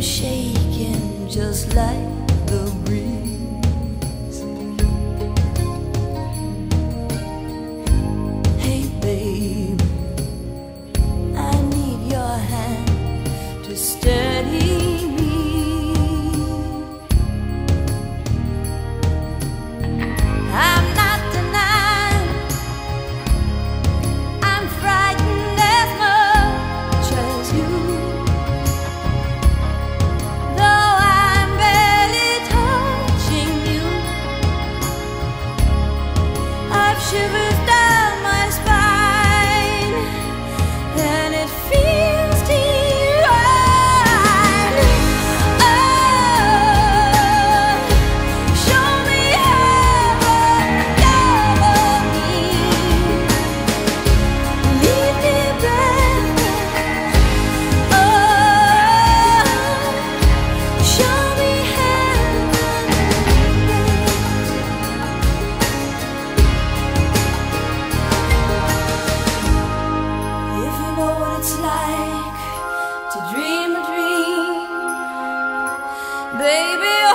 shaking just like the breeze. Hey babe, I need your hand to steady me. I'm not denying I'm frightened as much as you. Shivers down my spine, and it feels divine. Oh, show me heaven, double me, leave me breathless. Oh, show me heaven. It's like to dream a dream, baby.